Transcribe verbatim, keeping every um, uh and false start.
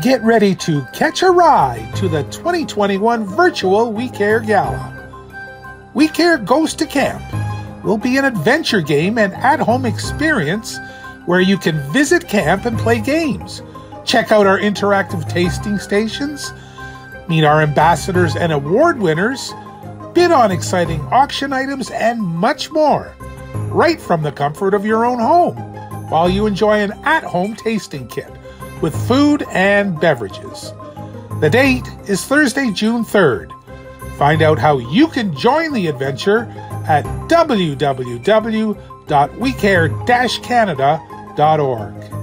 Get ready to catch a ride to the twenty twenty-one virtual We Care Gala. We Care Goes to Camp will be an adventure game and at-home experience where you can visit camp and play games, check out our interactive tasting stations, meet our ambassadors and award winners, bid on exciting auction items, and much more, right from the comfort of your own home, while you enjoy an at-home tasting kit with food and beverages. The date is Thursday, June third. Find out how you can join the adventure at w w w dot we care dash canada dot org.